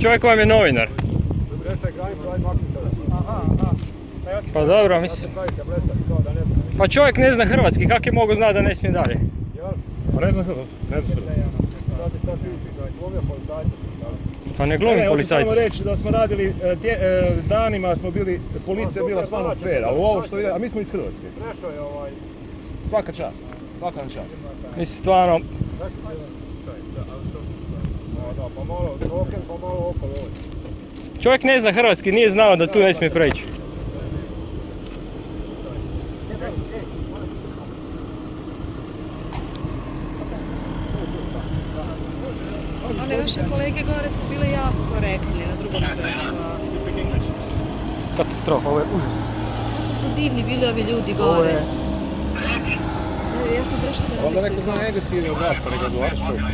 Čovjek vam je novinar. Pa dobro, mislim. Pa čovjek ne zna hrvatski, kak je mogu znati da ne smije dalje? Pa ne znam hrvatski. Pa ne glumim policajca. Samo reći da smo radili, danima smo bili, policija je bila stvarno fair, ali ovo što je, a mi smo iz Hrvatske. Svaka čast, svaka čast. Mislim stvarno... Čovjek ne zna hrvatski, nije znao da tu ne smije preći. Ali vaše kolege gore su bile jako korektni na drugom prema. Katastrofa, ovo je užas. Kako su divni bili ovi ljudi gore. Ja sam prešla na Onda neko zna engleski ili od nas, pa neka zoveš čovjek.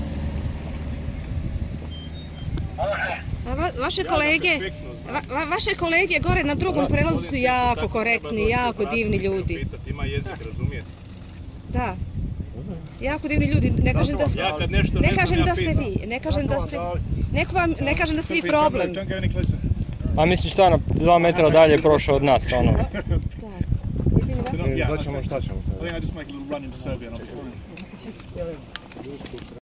Vaše kolege gore na drugom prelazu su jako korektni, jako divni ljudi. Ima jezik, razumijete? Da. Jako divni ljudi, ne kažem da ste... Ne kažem da ste vi, ne kažem da ste... Ne kažem da ste vi problem. A misliš stvarno 2 metra dalje je prošao od nas, ono. Sad ćemo šta ćemo sad.